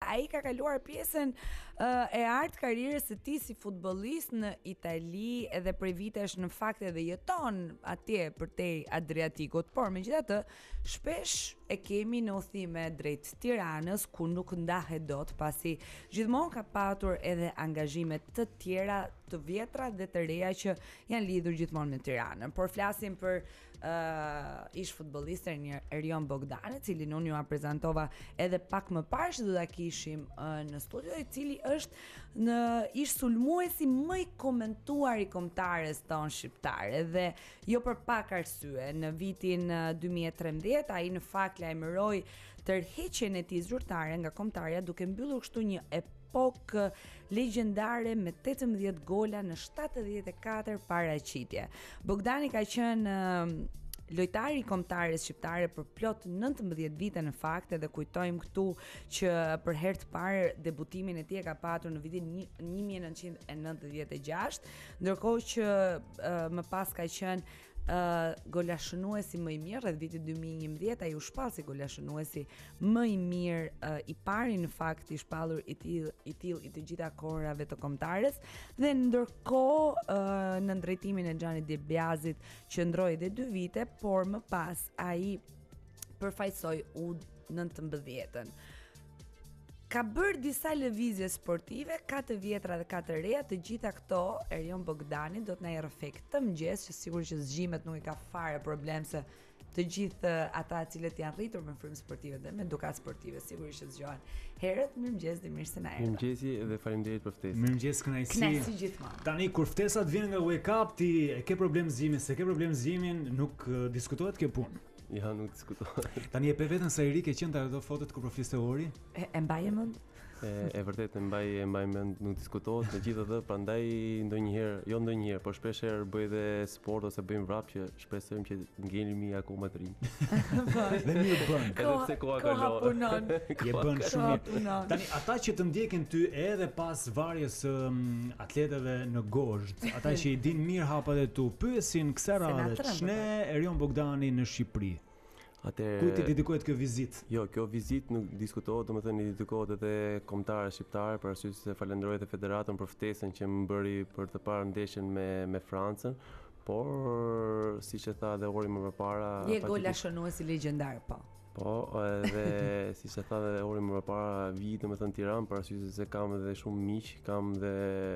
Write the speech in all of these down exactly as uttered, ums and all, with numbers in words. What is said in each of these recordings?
ai ka kaluar pjesën uh, e artë karrierës së tij si futbollist në Itali edhe prej vitesh në fakt edhe jeton atje përtej Adriatikut, por megjithatë shpesh e kemi në udhime drejt Tiranës ku nuk ndahet dot pasi gjithmonë ka patur edhe angazhime të tjera të vjetra dhe të reja që janë lidhur gjithmonë me Tiranën. Por flasim për uh, ish futbollistën Erion Bogdani, cilin unë ju a prezantova edhe pak më parë që do ta kishim uh, në studio, i cili është në ish sulmuesi më i komentuar i kombëtares tonë shqiptare dhe jo për pak arsye. Në vitin uh, dy mijë e trembëdhjetë ai në fakt lajmëroi tërheqjen e tij zyrtare nga kombëtarja duke mbyllur kështu një epokë legjendare me tetëmbëdhjetë gola në shtatëdhjetë e katër paraqitje. Bogdani ka qenë uh, lojtari i kombëtares shqiptare për plot nëntëmbëdhjetë vite në fakt, edhe kujtojmë këtu që për herë të parë debutimin e tij e ka patur në vitin një mijë e nëntëqind e nëntëdhjetë e gjashtë, ndërkohë që uh, më pas ka qenë Uh, golashënuesi më i mirë rreth vitit dy mijë e njëmbëdhjetë, ai u shpall si golashënuesi më i mirë, uh, i pari në fakt i shpallur i till i till i të gjitha kohërave të kombëtares, dhe ndërkohë uh, në drejtimin e Xhani Debiazit qëndroi edhe dy vite, por më pas ai përfaqësoi U nëntëmbëdhjetën. Ka bërë disa lëvizje sportive, ka të vjetra dhe ka të reja, të gjitha këto Erion Bogdani do të na jap efekt të mëngjes, që sigurisht që zgjimet nuk i ka fare problem se të gjithë ata cilët janë rritur me frymë sportive dhe me edukat sportive sigurisht që zgjohen. Herët, mirëmëngjes dhe mirë se na erdha. Mirëmëngjesi dhe faleminderit për ftesën. Mirëmëngjes, kënaqësi. Kënaqësi gjithmonë. Tani kur ftesat vijnë nga wake up, ti e ke problem zgjimin, se ke problem zgjimin, nuk uh, diskutohet kjo punë. Ja, nuk diskutohet. Tani e pe veten sa i ri ke qenë te ato fotot kur po fliste Ori? E, e mbaje mend? E, e vërtet e mbaj e mbaj mend, nuk diskutohet, megjithatë prandaj ndonjëherë, jo ndonjëherë, por shpesh herë bëj edhe sport ose bëjmë vrap që shpresojmë që ngelemi akoma të rinj. Dhe mirë bën. Edhe pse koha ka Koha punon. Je bën shumë mirë. punon. Tani ata që të ndjekin ty edhe pas varjes um, atletëve në Gozhd, ata që i din mirë hapat e tu, pyesin kësaj radhe, ç'ne Erion Bogdani në Shqipëri? Atëherë Kujt i dedikohet kjo vizitë? Jo, kjo vizitë nuk diskutohet, domethënë i dedikohet edhe kombëtarëve shqiptarë, për arsye se falenderoj edhe federatën për ftesën që më bëri për të parë ndeshjen me me Francën, por siç e tha edhe Ori më përpara, Je golashënuesi legjendar, po. Po, edhe siç e tha edhe Ori më përpara, vi domethënë në Tiranë për arsye se kam edhe shumë miq, kam dhe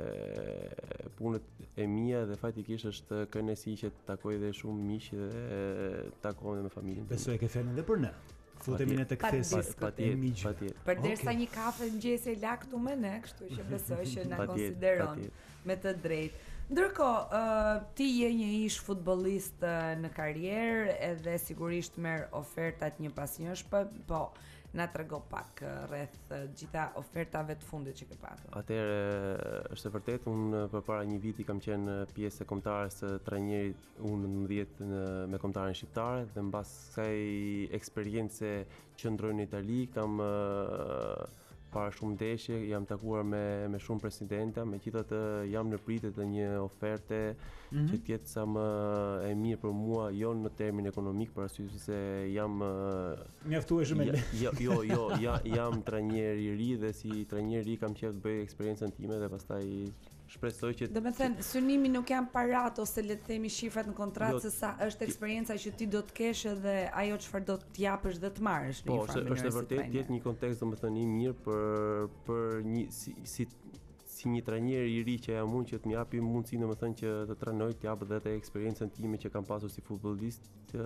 punët e mia dhe faktikisht është kënaqësi që të takoj edhe shumë miq dhe takohem me familjen. Besoj e ke fjalën edhe për ne. Futemi ne tek ftesë e miq. Patjetër. Përderisa një kafe mëngjesi la këtu me ne, kështu që besoj që na konsideron me të drejtë. Ndërkohë, uh, ti je një ish futbollist uh, në karrierë edhe sigurisht merr ofertat një pas njësh, po, po na trego pak uh, rreth uh, gjitha ofertave të fundit që ke patur. Atëherë është e vërtetë, unë përpara një viti kam qenë pjesë e kombëtares së trajnerit U nëntëmbëdhjetë me kombëtarin shqiptare dhe mbas kësaj eksperience që ndroj në Itali, kam uh, para shumë ndeshje, jam takuar me me shumë presidenta, megjithatë jam në pritje të një oferte mm-hmm. që të jetë sa më e mirë për mua, jo në termin ekonomik, për arsye se jam mjaftueshëm. Jo, jo, jo, ja, jam trajner i ri dhe si trajner i ri kam qejf të bëj eksperiencën time dhe pastaj shpresoj që Do të thënë, synimi nuk janë parat ose le të themi shifrat në kontratë, jo, se sa është eksperienca që ti do të kesh dhe ajo çfarë do të japësh dhe të marrësh në po, një farë mënyrë. Po, është e vërtetë, jetë një kontekst domethënë i mirë për për një si si si një trajner i ri që jam unë, që të më japi mundësi domethënë që të trajnoj, të jap edhe të eksperiencën time që kam pasur si futbollist,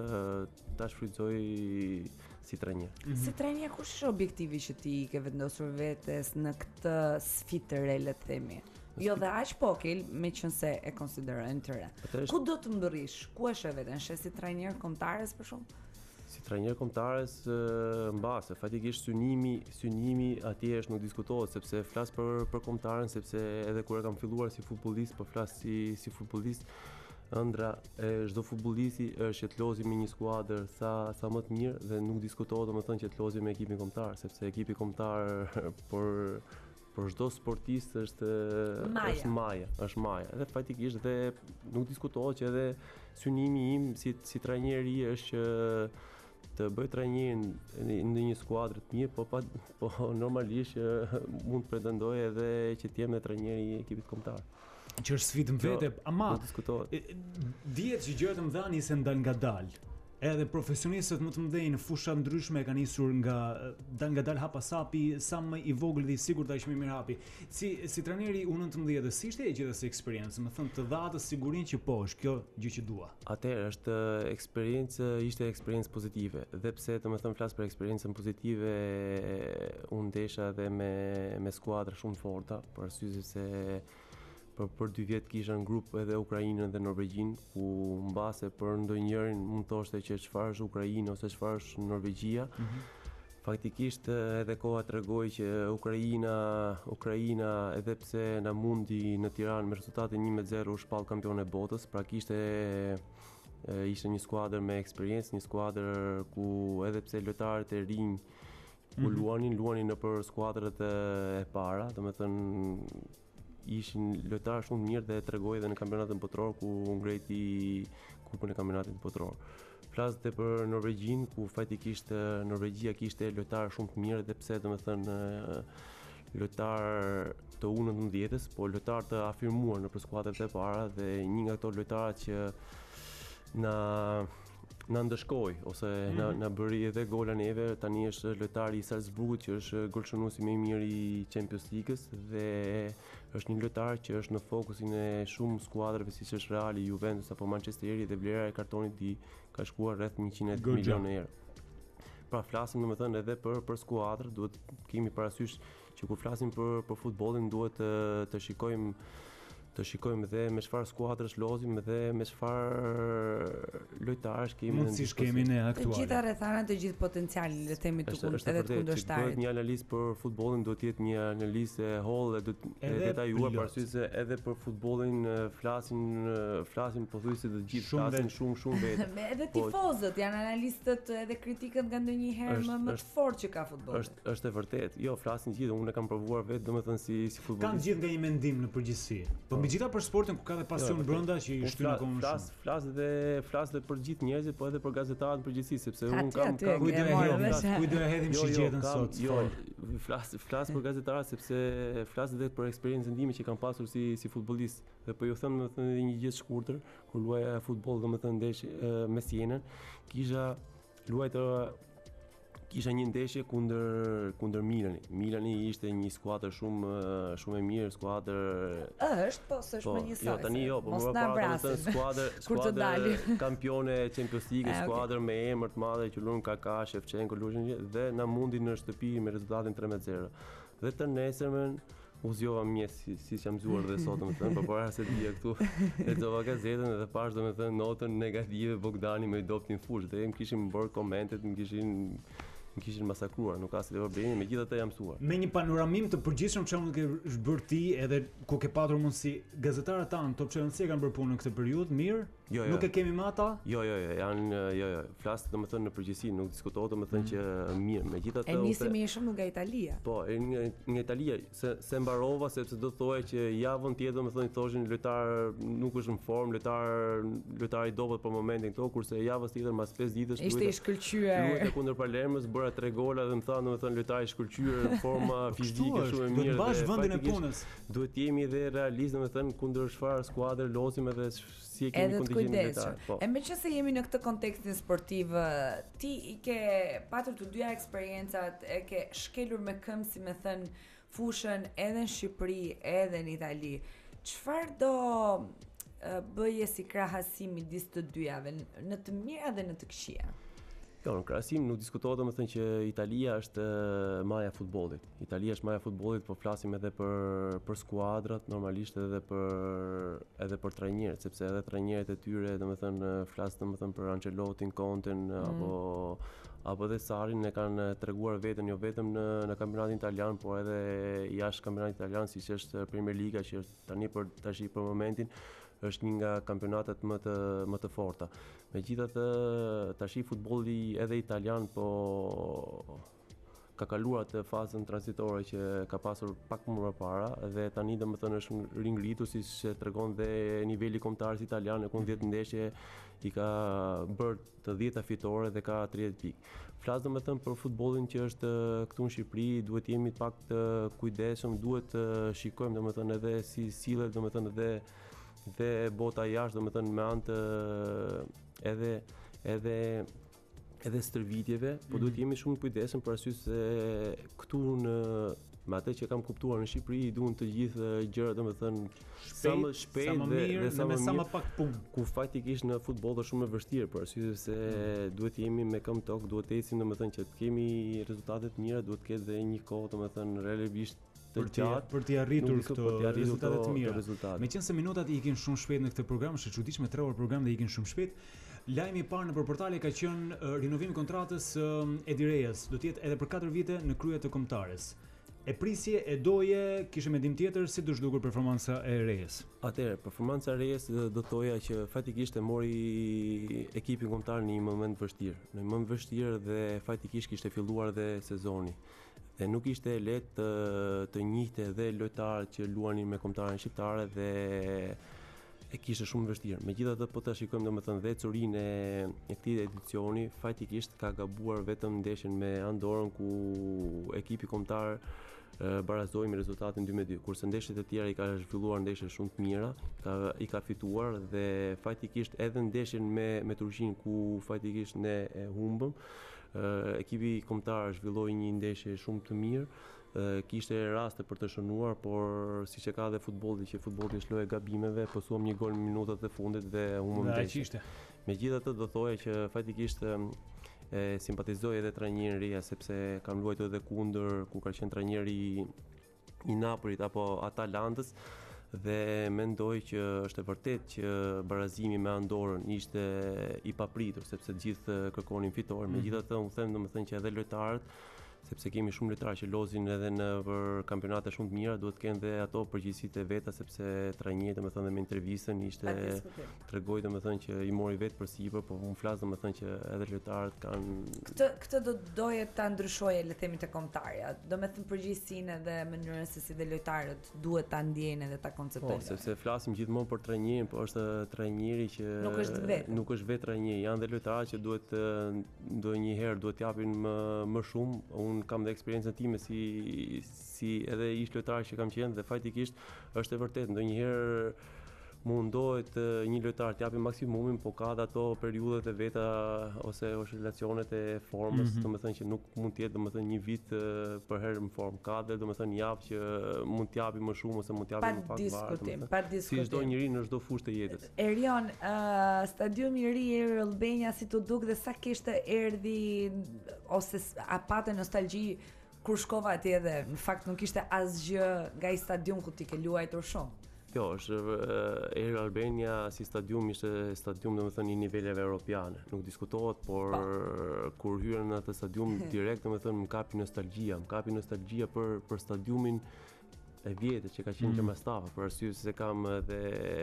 ta shfrytëzoj si trajner. Mm-hmm. Si trajner, kush është objektivi që ti ke vendosur vetes në këtë sfidë të re, le të themi? Jo dhe aq po, kel, me qënëse e konsiderojnë të re. Ku do të mbërrish? Ku e shë veten? Shë si trajner kombëtares për shumë? Si trajner kombëtares mbase, fatikisht synimi, synimi atje është nuk diskutohet, sepse flas për për kombëtaren, sepse edhe kur e kam filluar si futbollist, po flas si si futbollist. Ëndra e çdo futbollisti është që të lozi me një skuadër sa sa më të mirë dhe nuk diskutohet domethënë që të lozi me ekipin kombëtar, sepse ekipi kombëtar por por çdo sportist është maja. është maja, është maja. Edhe faktikisht dhe nuk diskutohet që edhe synimi im si si trajner i është që të bëj trajnerin në një skuadër të mirë, po pa, po normalisht mund të pretendoj edhe që të jem trajneri i ekipit kombëtar. Që është sfidë vete, ama dihet që gjërat e mëdha nisen dal nga dal. Edhe profesionistët më të mëdhenj në fusha ndryshme kanë nisur nga dal nga dal hapasapi, sa më i vogël dhe i sigurt ai shumë mirë hapi. Si si trajneri u nëntëmbëdhjetë, si ishte e gjithasë eksperiencë, më thënë të dha atë sigurinë që po, është kjo gjë që dua. Atëherë është eksperiencë, ishte eksperiencë pozitive. Dhe pse të më thënë flas për eksperiencën pozitive, unë ndesha edhe me me skuadra shumë të forta, për arsye se për për dy vjet kisha në grup edhe Ukrainën dhe Norvegjin, ku mbase për ndonjërin mund thoshte që çfarë është Ukrainë ose çfarë është Norvegjia. Mm-hmm. Faktikisht edhe koha tregoi që Ukraina, Ukraina edhe pse na mundi në Tiranë me rezultatin një me zero u shpall kampion e botës, pra kishte ishte një skuadër me eksperiencë, një skuadër ku edhe pse lojtarët e rinj ku mm-hmm. luanin, luanin nëpër skuadrat e para, domethënë ishin lojtarë shumë mirë dhe tregoi edhe në kampionatin botror ku ngreti kupën e kampionatit botror. Flas edhe për Norvegjin ku faktikisht Norvegjia kishte lojtarë shumë të mirë dhe pse domethënë lojtarë të u nëntëmbëdhjetës, po lojtarë të afirmuar nëpër skuadrat e para dhe një nga ato lojtarë që na na ndëshkoi ose mm-hmm. na na bëri edhe gola neve, tani është lojtari i Salzburgut që është golshënuesi më i mirë i Champions League-s dhe është një lojtar që është në fokusin e shumë skuadrave siç është Reali, Juventus apo Manchesteri dhe vlera e kartonit i ka shkuar rreth njëqind milionë euro. Pra flasim domethënë edhe për për skuadrë, duhet kemi parasysh që kur flasim për për futbollin duhet të, të shikojmë të shikojmë edhe me çfarë skuadrës lozim edhe me çfarë lojtarësh kemi në mundësi kemi ne aktuale. Të gjitha rrethanat, të gjithë potencialin le të themi të kund edhe të kundërshtarit. Duhet një analizë për futbollin, duhet të jetë një analizë e hollë dhe të detajuar për arsye se edhe për futbollin flasin flasin pothuajse të gjithë flasin shumë shumë vetë. Edhe tifozët janë analistët edhe kritikët nga ndonjëherë më më të fortë që ka futbolli. Është është e vërtetë. Jo, flasin të gjithë, unë e kam provuar vetë, domethënë si si futbollist. Kanë gjithë nga një mendim në përgjithësi. Megjithatë për sportin ku ka dhe pasion jo, brenda që i shtyn akoma më shumë. Flas dhe flas dhe për gjithë njerëzit, po edhe për gazetarët në përgjithësi, sepse un kam kam kujt do e hedhim, kujt do e hedhim shigjetën sot. Jo, flas flas për gazetarët sepse flas edhe për eksperiencën time që kam pasur si si futbollist. Dhe po ju them domethënë një gjë të shkurtër, kur luaja futboll domethënë ndesh me Sienën, kisha luajtur kisha një ndeshje kundër kundër Milani. Milani ishte një skuadër shumë shumë e mirë, skuadër është, po s'është më njësoj. Jo, tani jo, po më para të skuadër skuadër kampione Champions League, skuadër me emër të madhe që luan Kaka, Shevchenko, luajnë dhe na mundi në shtëpi me rezultatin tre me zero. Dhe të nesërmen u zgjova mirë si si jam zgjuar dhe sot domethënë, por para se të vija këtu lexova gazetën dhe pash domethënë notën negative Bogdani më i doptin fush dhe më kishin bërë komentet, më kishin më kishin masakruar, nuk ka asnjë problem, megjithatë jam mësuar. Me një panoramim të përgjithshëm çfarë mund të kesh bërë ti edhe ku ke patur mundësi gazetarët tanë Top Channel si kanë bërë punën në këtë periudhë mirë? Jo, jo. Nuk e kemi me ata? Jo, jo, jo, janë jo, jo. Flas domethënë në përgjithësi, nuk diskutohet domethënë mm. që mirë, megjithatë. E nisi më shumë nga Italia. Po, nga, nga Italia, se se mbarova sepse do thoya që javën tjetër domethënë thoshin lojtar nuk është në formë, lojtar lojtar i dobët për momentin këto, kurse javës tjetër mbas pesë ditësh ishte i shkëlqyer. Luajte kundër Palermos, bëra tre gola dhe më thanë domethënë lojtar i shkëlqyer në forma fizike shumë e mirë. Duhet bash vendin e punës. Duhet jemi edhe realist domethënë kundër çfarë skuadër lozim edhe si e kemi kontingjentin lojtar. Po. E meqense jemi në këtë kontekstin sportiv, ti i ke patur të dyja eksperiencat, e ke shkelur me këmbë si me thën fushën edhe në Shqipëri, edhe në Itali. Çfarë do bëje si krahasim midis të dyjave, në të mira dhe në të këqija? Jo, në krahasim nuk diskutohet domethënë që Italia është maja e futbollit. Italia është maja e futbollit, po flasim edhe për për skuadrat, normalisht edhe për edhe për trajnerët, sepse edhe trajnerët e tyre domethënë flas domethënë për Ancelotin, Conten mm. apo apo edhe Sarin e kanë treguar veten jo vetëm në në kampionatin italian, por edhe jashtë kampionatit italian, siç është Premier Liga, që është tani për tash për momentin është një nga kampionatet më të më të forta. Megjithatë tash futbolli edhe italian po ka kaluar atë fazën tranzitore që ka pasur pak më parë dhe tani domethënë është ringritur siç tregon dhe niveli kombëtar italian ku në dhjetë ndeshje i ka bërë të dhjeta fitore dhe ka tridhjetë pikë. Flas domethënë për futbollin që është këtu në Shqipëri, duhet jemi pak të kujdesshëm, duhet të shikojmë domethënë edhe si sillet domethënë edhe dhe bota jashtë domethënë me anë të edhe edhe edhe stërvitjeve, po duhet jemi shumë kujdesshëm për arsye se këtu në me atë që kam kuptuar në Shqipëri duhen të gjithë gjërat domethënë sa më shpejt sa më dhe, mirë, dhe sa më sa më mirë, pak punë. Ku faktikisht në futboll është shumë e vështirë për arsye se mm. duhet jemi me këmbë tok, duhet të ecim domethënë që të kemi rezultate të mira, duhet të ketë dhe një kohë domethënë relativisht të gjatë për të arritur këto rezultate të mira. Rezultate. Meqense minutat i ikin shumë shpejt në këtë program, është e çuditshme, tre orë program dhe ikin shumë shpejt. Lajmi i parë nëpër portale ka qenë uh, rinovimi i kontratës uh, Edi Reyes, do të jetë edhe për katër vite në krye të kombëtares. E prisje, e doje, kishe mendim tjetër, si do zhdukur performanca e Reyes? Atëherë, performanca e Reyes do thoja që fatikisht e mori ekipin kombëtar në një moment vështirë. Në një moment vështirë dhe fatikisht kishte filluar dhe sezoni. Dhe nuk ishte lehtë të, të njihte edhe lojtarët që luanin me kombëtarën shqiptare dhe e kishte shumë vështirë. Megjithatë, po ta shikojmë domethënë dhe curinë e, e këtij edicioni, fatikisht ka gabuar vetëm ndeshjen me Andorën ku ekipi kombëtar barazoi me rezultatin dy me dy, kurse ndeshjet e tjera i ka zhvilluar ndeshje shumë të mira, ka, i ka fituar dhe faktikisht edhe ndeshjen me me Turqinë ku faktikisht ne e humbëm, ekipi kombëtar zhvilloi një ndeshje shumë të mirë. Kishte raste për të shënuar, por siç e ka dhe futbolli, që futbolli është lojë e gabimeve, posuam një gol në minutat e fundit dhe humbëm ndeshjen. Megjithatë do thoya që faktikisht e simpatizoj edhe trajnerin Ria sepse kam luajtur edhe kundër ku ka qenë trajneri i Napolit apo Atalantës dhe mendoj që është e vërtet që barazimi me Andorën ishte i papritur sepse gjithë kërkonin fitore. Megjithatë u them domethënë që edhe lojtarët, sepse kemi shumë lojtarë që lozin edhe në për kampionate shumë të mira, duhet të kenë dhe ato përgjegjësitë e veta sepse trajneri domethënë me intervistën ishte tregoi domethënë që i mori vetë përsipër, por unë flas domethënë që edhe lojtarët kanë këtë këtë do doje ta ndryshoje le të themi te kombëtarja. Domethënë përgjegjësinë edhe mënyrën se si dhe lojtarët duhet ta ndjejnë edhe ta konceptojnë. Po, sepse flasim gjithmonë për trajnerin, por është trajneri që nuk është vetë. Nuk është vetë trajneri, janë dhe lojtarë që duhet ndonjëherë duhet t'japin më më shumë. Unë kam dhe eksperiencën time si si edhe ish lojtar që kam qenë dhe faktikisht është e vërtetë ndonjëherë mundohet një lojtar të japi maksimumin, po ka ato periudhat e veta ose oscilacionet e formës, mm-hmm. domethënë që nuk mund të jetë domethënë një vit për herë në formë. Ka dhe domethënë javë që mund të japi më shumë ose mund të japi më pak diskutim, pa diskutim. Si çdo njeri në çdo fushë të jetës. Erion, uh, stadiumi i ri i Albania si të duk dhe sa kishte erdhi ose a patë nostalgji kur shkova atje dhe në fakt nuk ishte asgjë nga i stadium ku ti ke luajtur shumë. Jo, është Air Albania si stadium ishte stadium domethënë i niveleve europiane. Nuk diskutohet, por pa. Kur hyrën në atë stadium direkt domethënë më kapi nostalgjia, më kapi nostalgjia për për stadiumin e vjetër që ka qenë mm. Qemerstafa, për arsye se kam edhe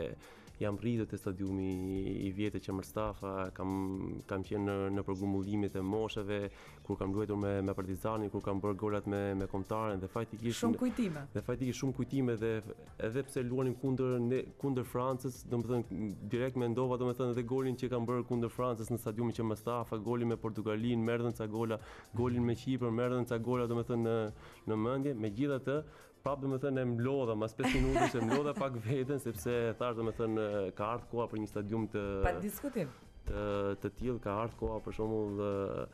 jam rritur te stadiumi i vjetër Qemerstafa, kam kam qenë në, në përgumullimet e moshave, kur kam luajtur me me Partizanin, kur kam bërë golat me me Kombëtaren dhe faktikisht shumë kujtime. Dhe faktikisht shumë kujtime dhe edhe pse luanim kundër ne, kundër Francës, domethënë direkt mendova domethënë edhe golin që kam bërë kundër Francës në stadiumin Qemerstafa, golin me Portugalin, më erdhën ca gola, golin me Kipër, më erdhën ca gola domethënë në në mendje. Megjithatë prapë domethënë e mlodha mas pesë minutash, e mlodha pak veten sepse thash domethënë ka ardhur koha për një stadium të pa diskutim. Të të tillë ka ardhur koha për shembull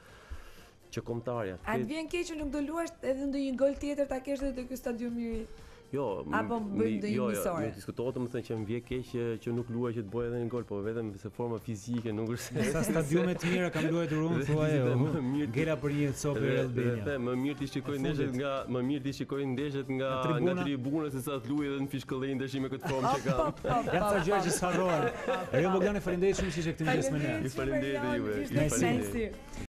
që kombëtarja. A të vjen keq që nuk do luash edhe ndonjë gol tjetër ta kesh edhe te ky stadium i ri? Jo, apo bëjmë ndonjë misore. Jo, diskutohet domethënë që më vjen keq që, që nuk luaj që të bëj edhe një gol, po vetëm se forma fizike nuk është. Sa stadiume të mira kam luajtur unë thua ajo. Gjera për një copë e Albania. Dhe më mirë ti shikoj ndeshjet nga më mirë ti shikoj ndeshjet nga nga tribuna se sa të luaj edhe në fishkëllë ndeshje me këtë formë që kam. Ja ca gjëra që s'harrohen. Erion Bogdani, faleminderit shumë që ishe këtu mëngjes me ne. Ju faleminderit juve. Ju faleminderit.